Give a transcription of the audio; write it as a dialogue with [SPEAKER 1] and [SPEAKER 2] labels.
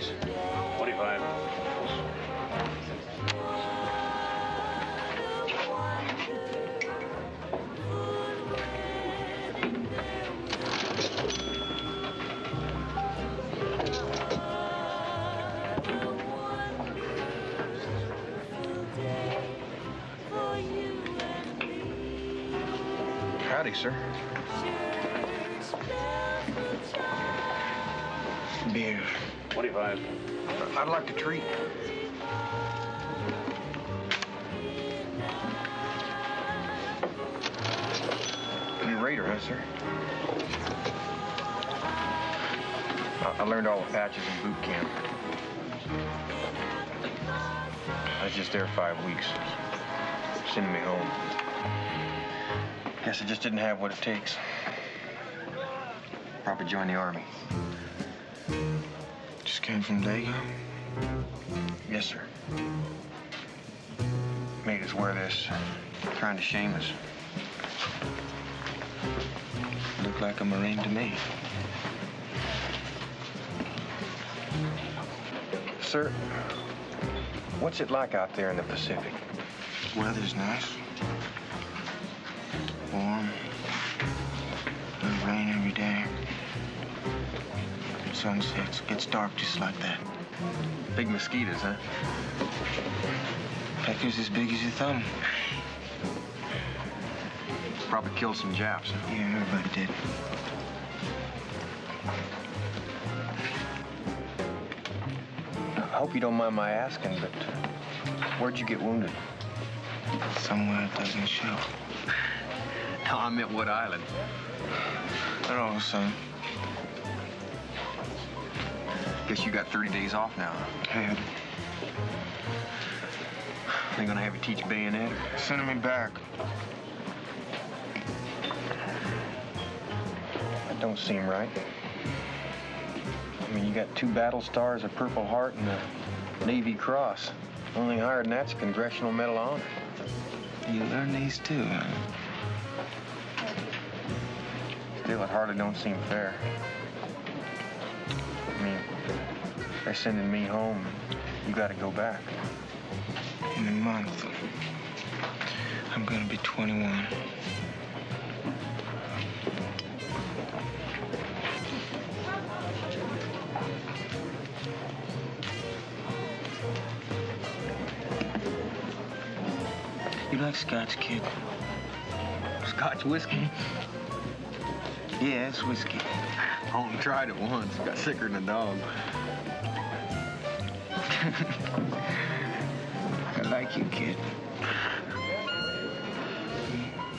[SPEAKER 1] please.
[SPEAKER 2] 25.
[SPEAKER 1] Howdy, sir. Beer.
[SPEAKER 2] 25.
[SPEAKER 1] I'd like a treat. You're a Raider, huh, sir? I learned all the patches in boot camp. I was just there 5 weeks. Sending me home. Guess I just didn't have what it takes. Probably join the Army. Just came from Dago? Yes, sir. Made us wear this. Trying to shame us. Looked like a Marine to me. Sir, what's it like out there in the Pacific? Weather's nice. Warm. It'll rain every day. Sunsets, gets dark just like that. Big mosquitoes, huh? Peckers as big as your thumb. Probably killed some Japs. Yeah, everybody did. I hope you don't mind my asking, but where'd you get wounded? Somewhere it doesn't show. No, I meant what island? I don't know, son. Guess you got 30 days off now. Had. They gonna have you teach bayonet? Sending me back. That don't seem right. I mean, you got 2 battle stars, a Purple Heart, and a Navy Cross. Only higher than that's a Congressional Medal of Honor. You learn these too, huh? Still, it hardly don't seem fair. I mean, they're sending me home. You gotta go back. In a month, I'm gonna be 21. You like Scotch, kid? Scotch whiskey? Yeah, it's whiskey. I only tried it once. Got sicker than a dog. I like you, kid.